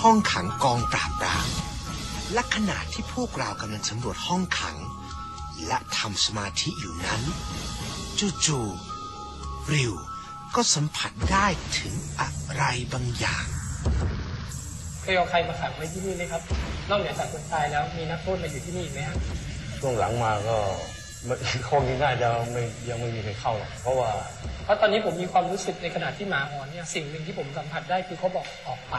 ห้องขังกองปราบปรามและขณะที่พวกเรากำลังสำรวจห้องขังและทำสมาธิอยู่นั้นจู่ๆริวก็สัมผัสได้ถึงอะไรบางอย่างเคยเอาใครมาขังไว้ที่นี่ไหมครับนอกจากคนตายแล้วมีนักโทษมาอยู่ที่นี่ไหมครับช่วงหลังมาก็ห้องนี้น่าจะยังไม่มีใครเข้าหรอกเพราะตอนนี้ผมมีความรู้สึกในขณะที่หมาหอนเนี่ยสิ่งหนึ่งที่ผมสัมผัสได้คือเขาบอกออกไป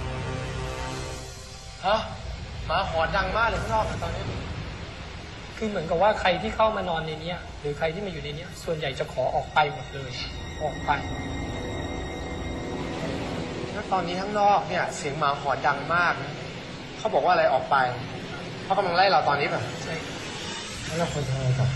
ฮะหมาหอนดังมากเลยข้างนอกตอนนี้คือเหมือนกับว่าใครที่เข้ามานอนในนี้หรือใครที่มาอยู่ในนี้ส่วนใหญ่จะขอออกไปหมดเลยออกไปแล้วตอนนี้ข้างนอกเนี่ยเสียงหมาหอนดังมากเขาบอกว่าอะไรออกไปเขากำลังไล่เราตอนนี้แบบใช่แล้วเราควรทำอะไรต่อ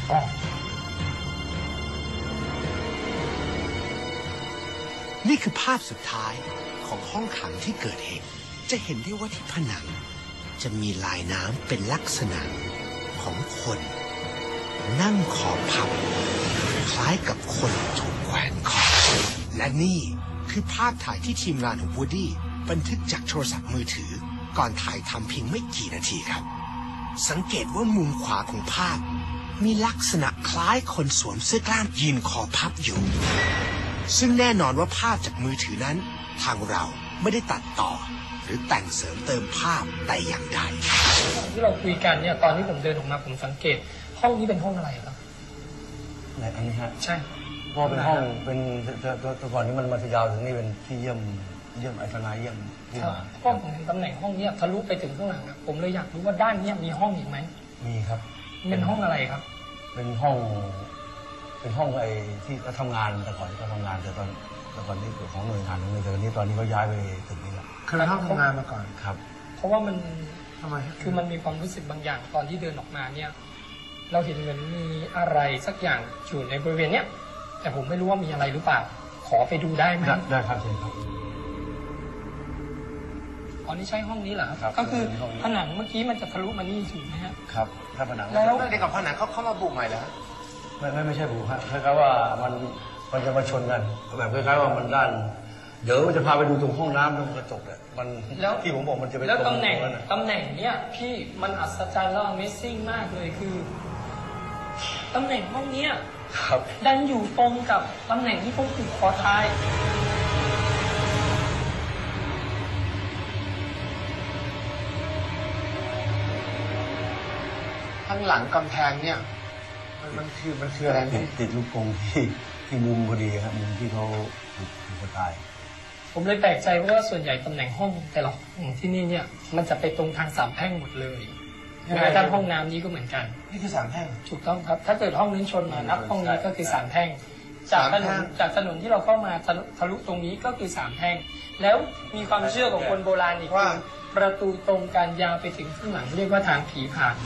นี่คือภาพสุดท้ายของห้องขังที่เกิดเหตุจะเห็นได้ว่าที่ผนังจะมีลายน้ำเป็นลักษณะของคนนั่งคอพับคล้ายกับคนถูกแขวนคอและนี่คือภาพถ่ายที่ทีมงานของวูดดี้บันทึกจากโทรศัพท์มือถือก่อนถ่ายทำเพียงไม่กี่นาทีครับสังเกตว่ามุมขวาของภาพมีลักษณะคล้ายคนสวมเสื้อกล้ามยีนคอพับอยู่ซึ่งแน่นอนว่าภาพจากมือถือนั้นทางเราไม่ได้ตัดต่อหรือแต่งเสริมเติมภาพแต่อย่างใดที่เราคุยกันเนี่ยตอนที่ผมเดินออกมาผมสังเกตห้องนี้เป็นห้องอะไรครับไหนอันนี้ฮะใช่พอเป็นห้องเป็นตัวก่อนนี้มันมาทยาวถึงนี่เป็นที่เยี่ยมไอทนายเยี่ยมที่มาห้องของตำแหน่งห้องนี้ทะลุไปถึงข้างหลังผมเลยอยากรู้ว่าด้านนี้มีห้องอีกไหมมีครับเป็นห้องอะไรครับเป็นห้องไอ้ที่เขาทำงานแต่ก่อนเขาทำงานแต่ตอนนี้ของหน่วยงานแต่ตอนนี้เขาย้ายไปตึกนี้แล้วเคยห้องทำงานมาก่อนครับเพราะว่ามันทำไมคือมันมีความรู้สึกบางอย่างตอนที่เดินออกมาเนี่ยเราเห็นเหมือนมีอะไรสักอย่างอยู่ในบริเวณเนี้ยแต่ผมไม่รู้ว่ามีอะไรหรือเปล่าขอไปดูได้ไหมได้ครับเชิญครับอ๋อนี่ใช่ห้องนี้เหรอครับก็คือผนังเมื่อกี้มันจะทะลุมานี่ถูกไหมฮะครับถ้าผนังแล้วเด็กกับผนังเขามาบุกใหม่แล้วไม่ใช่บุกครับคล้ายๆว่ามันจะมาชนกันแบบคล้ายๆว่ามันด้านเดี๋ยวมันจะพาไปดูตรงห้องน้ำตรงกระจกเนี่ยมันที่ผมบอกมันจะไปแล้วตำแหน่งเนี้ยพี่มันอัศจรรย์และ Amazing มากเลยคือตำแหน่งห้องเนี้ยดันอยู่ตรงกับตำแหน่งที่ผมถูกคอตายข้างหลังกำแพงเนี่ยมันคืออะไรติดลูกกรงที่มุมพอดีครับมุมที่เขาถูกตายผมเลยแปลกใจเพราะว่าส่วนใหญ่ตำแหน่งห้องแต่ละห้องที่นี่เนี่ยมันจะไปตรงทางสามแพร่งหมดเลยแม้กระทั่งห้องน้ำนี้ก็เหมือนกันนี่คือสามแพร่งถูกต้องครับถ้าเกิดห้องนี้ชนมานับห้องนี้ก็คือสามแพร่งจากถนนที่เราเข้ามาทะลุตรงนี้ก็คือสามแพร่งแล้วมีความเชื่อของคนโบราณอีกว่าประตูตรงการยาวไปถึงข้างหลังเรียกว่าทางผีผ่าน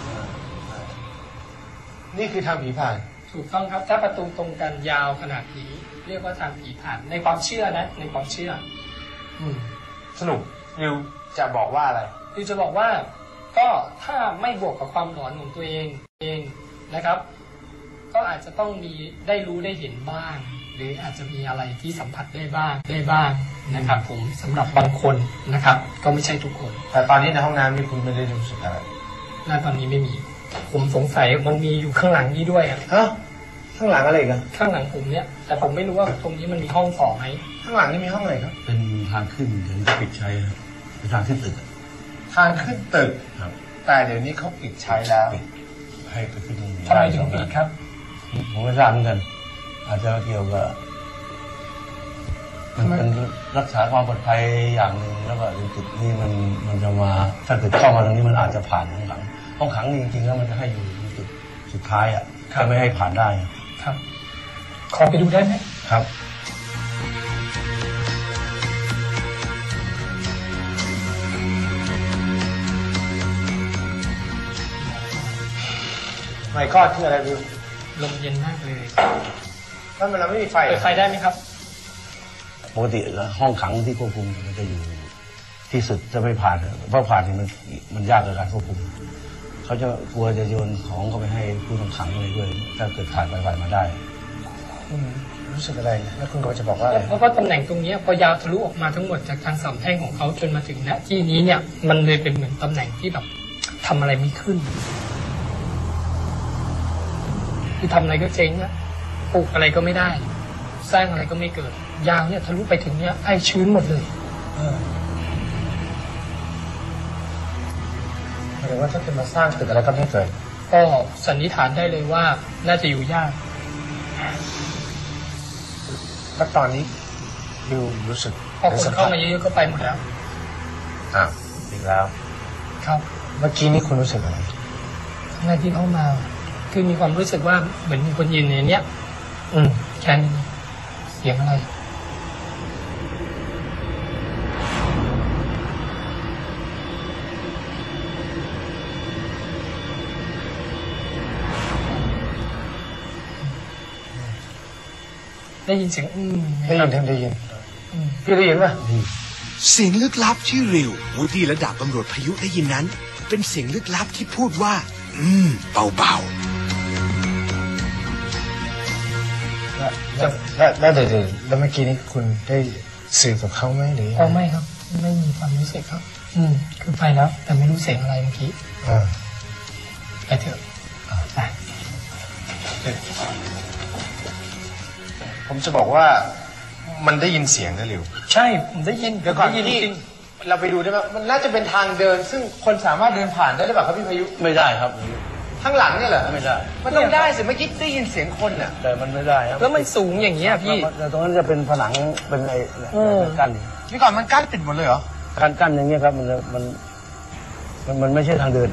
นี่คือทางผีผ่านถูกต้องครับถ้าประตูตรงกันยาวขนาดนี้เรียกว่าทางผีผ่านในความเชื่อนะในความเชื่อสนุกนิวจะบอกว่าอะไรนิวจะบอกว่าก็ถ้าไม่บวกกับความหลอนของตัวเองนะครับก็อาจจะต้องมีได้รู้ได้เห็นบ้างหรืออาจจะมีอะไรที่สัมผัสได้บ้างนะครับผมสำหรับบางคนนะครับก็ไม่ใช่ทุกคนแต่ตอนนี้ในห้องน้ำนี่คุณไม่ได้รู้สึกอะไรณตอนนี้ไม่มีผมสงสัยมันมีอยู่ข้างหลังนี้ด้วยข้างหลังอะไรกันข้างหลังผมเนี่ยแต่ผมไม่รู้ว่าตรงนี้มันมีห้องต่อไหมข้างหลังนี่มีห้องอะไรครับเป็นทางขึ้นถึงจะปิดใช้เป็นทางขึ้นตึกทางขึ้นตึกครับแต่เดี๋ยวนี้เขาปิดใช้แล้วให้ไปขึ้นตรงนี้ทำไมถึงปิดครับผมไม่ทราบเหมือนกันอาจจะเกี่ยวกับมันเป็นรักษาความปลอดภัยอย่างหนึ่งแล้วก็จุดนี้มันจะมาถ้าเกิดเข้ามาตรงนี้มันอาจจะผ่านห้องขังจริงๆแล้วมันจะให้อยู่จุดสุดท้ายจะไม่ให้ผ่านได้ครับขอไปดูได้ไหมครับไม่ก็ชื่ออะไรดูลมเย็นมากเลยถ้ามันไม่มีไฟเปิดไฟได้ไหมครับปกติแล้วห้องขังที่ควบคุมมันจะอยู่ที่สุดจะไม่ผ่านเพราะผ่านนี่มันยากในการควบคุมเขาจะกลัวจะโยนของเข้าไปให้ผู้ต้องขังอะไรด้วยถ้าเกิดผ่านไปมาได้รู้สึกอะไรแล้วคุณก็จะบอกว่าอะไรเพราะว่าตำแหน่งตรงนี้พอยาวทะลุออกมาทั้งหมดจากทางสามแพร่งของเขาจนมาถึงณที่นี้เนี่ยมันเลยเป็นเหมือนตำแหน่งที่แบบทำอะไรไม่ขึ้นคือทำอะไรก็เจ๊งอะปลูกอะไรก็ไม่ได้สร้างอะไรก็ไม่เกิดยาวเนี่ยทะลุไปถึงเนี่ยไอ้ชื้นหมดเลยหมายถึงว่าถ้าจะมาสร้างตึกอะไรก็ไม่เกิดก็สันนิษฐานได้เลยว่าน่าจะอยู่ยากแล้วตอนนี้ดิวรู้สึกพอคนเข้ามาเยอะๆก็ไปหมดแล้วอีกแล้วครับเมื่อกี้นี้คุณรู้สึกอะไรในที่เข้ามาคือมีความรู้สึกว่าเหมือนมีคนยืนในเนี้ยแค่นี้เสียงอะไรได้ยินเสียงได้ยินพี่ได้ยินป่ะเสียงลึกลับที่ริววูดดี้และดาบตำรวจพายุได้ยินนั้นเป็นเสียงลึกลับที่พูดว่าเบาแล้วเดี๋ยวแล้วเมื่อกี้นี้คุณได้สื่อกับเขาไหมหรือไม่ครับไม่มีความรู้สึกครับคือไปแล้วแต่ไม่รู้เสียงอะไรเมื่อกี้ไปเถอะไปผมจะบอกว่ามันได้ยินเสียงนะริวใช่ผมได้ยินเดี๋ยวก่อนที่เราไปดูได้ไหมมันน่าจะเป็นทางเดินซึ่งคนสามารถเดินผ่านได้หรือเปล่าครับพี่พายุไม่ได้ครับข้างหลังเนี่ยเหรอไม่ได้มันต้องได้สิเมื่อกี้ได้ยินเสียงคนน่ะแต่มันไม่ได้ครับแล้วมันสูงอย่างเงี้ยพี่แต่ตรงนั้นจะเป็นผนังเป็นไอ้กั้นนี่ก่อนมันกั้นปิดหมดเลยเหรอกั้นอย่างเงี้ยครับมันไม่ใช่ทางเดิน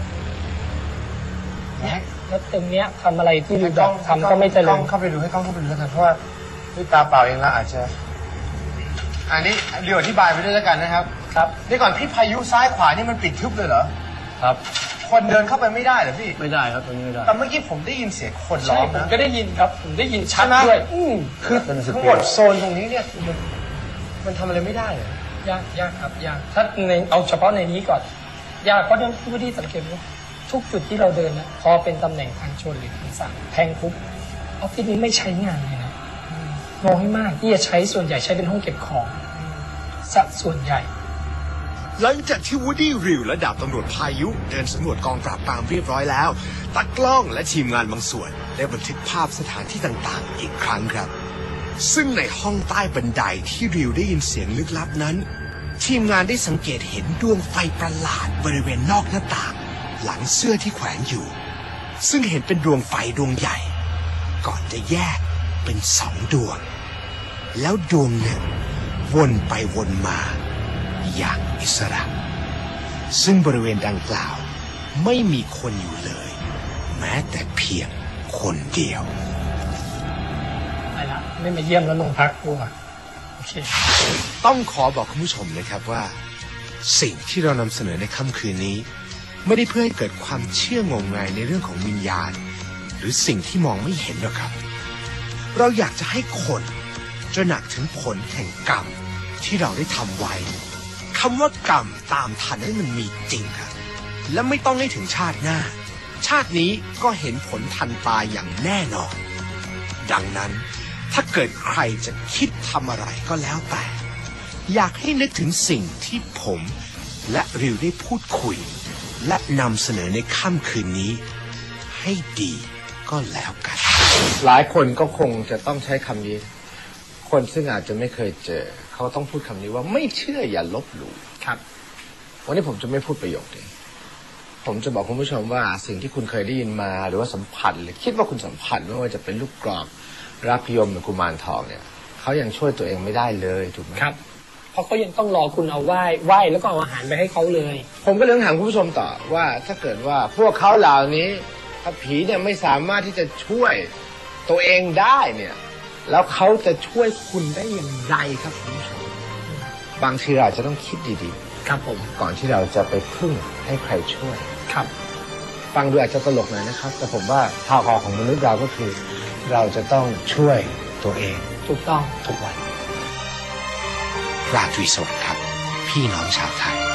แล้วตรงเนี้ยทำอะไรที่ดูแบบทำก็ไม่เจริญเข้าไปดูให้กล้องเข้าไปดูแล้วกันเพราะว่าด้วยตาเปล่าเองละอาจจะอันนี้เดี๋ยวอธิบายไปด้วยแล้วกันนะครับนี่ก่อนพี่พายุซ้ายขวานี่มันปิดทึบเลยเหรอครับคนเดินเข้าไปไม่ได้เหรอพี่ไม่ได้ครับตรงนี้ไม่ได้แต่เมื่อกี้ผมได้ยินเสียงคนร้องนะก็ได้ยินครับผมได้ยินชัดด้วยคือทั้งหมดโซนตรงนี้เนี่ยมันทำอะไรไม่ได้เลยยากครับยากถ้าในเอาเฉพาะในนี้ก่อนยากเพราะเรื่องที่สังเกตว่าทุกจุดที่เราเดินนะพอเป็นตำแหน่งทางชนหรือทางสามแพงปุ๊บออฟฟิศนี้ไม่ใช้งานเลยนะน้อยมากที่จะใช้ส่วนใหญ่ใช้เป็นห้องเก็บของส่วนใหญ่หลังจากที่วูดดี้ริวและดาบตำรวจพายุเดินสำรวจกองปราบปรามเรียบร้อยแล้วตากล้องและทีมงานบางส่วนได้บันทึกภาพสถานที่ต่างๆอีกครั้งครับซึ่งในห้องใต้บันไดที่ริวได้ยินเสียงลึกลับนั้นทีมงานได้สังเกตเห็นดวงไฟประหลาดบริเวณนอกหน้าต่างหลังเสื้อที่แขวนอยู่ซึ่งเห็นเป็นดวงไฟดวงใหญ่ก่อนจะแยกเป็น2 ดวงแล้วดวงหนึ่งวนไปวนมาอย่างอิสระซึ่งบริเวณดังกล่าวไม่มีคนอยู่เลยแม้แต่เพียงคนเดียวไปละไม่มาเยี่ยมแล้วลงพักกูอ่ะโอเคต้องขอบอกคุณผู้ชมนะครับว่าสิ่งที่เรานำเสนอในค่ำคืนนี้ไม่ได้เพื่อให้เกิดความเชื่องมงายในเรื่องของวิญญาณหรือสิ่งที่มองไม่เห็นหรอกครับเราอยากจะให้คนตระหนักถึงผลแห่งกรรมที่เราได้ทำไว้คำว่ากรรมตามทันให้มันมีจริงครับและไม่ต้องให้ถึงชาติหน้าชาตินี้ก็เห็นผลทันตาอย่างแน่นอนดังนั้นถ้าเกิดใครจะคิดทำอะไรก็แล้วแต่อยากให้นึกถึงสิ่งที่ผมและริวได้พูดคุยและนำเสนอในค่ำคืนนี้ให้ดีก็แล้วกันหลายคนก็คงจะต้องใช้คำนี้คนซึ่งอาจจะไม่เคยเจอเขาต้องพูดคำนี้ว่าไม่เชื่ออย่าลบหลู่ครับวันนี้ผมจะไม่พูดประโยคนี้ผมจะบอกคุณผู้ชมว่าสิ่งที่คุณเคยได้ยินมาหรือว่าสัมผัสหรือคิดว่าคุณสัมผัสไม่ว่าจะเป็นลูกกรอกรักยมหรือกุมารทองเนี่ยเขายังช่วยตัวเองไม่ได้เลยถูกไหมครับเพราะเขายังต้องรอคุณเอาไหว้แล้วก็เอาอาหารไปให้เขาเลยผมก็เลยถามคุณผู้ชมต่อว่าถ้าเกิดว่าพวกเขาเหล่านี้ถ้าผีเนี่ยไม่สามารถที่จะช่วยตัวเองได้เนี่ยแล้วเขาจะช่วยคุณได้อย่างไรครับคุณผู้ชมบางทีเราอาจจะต้องคิดดีๆครับผมก่อนที่เราจะไปพึ่งให้ใครช่วยครับฟังดูอาจจะตลกหน่อยนะครับแต่ผมว่าทางออกของมนุษย์เราก็คือเราจะต้องช่วยตัวเองถูกต้องทุกวันราตรีสวัสดิ์ครับพี่น้องชาวไทย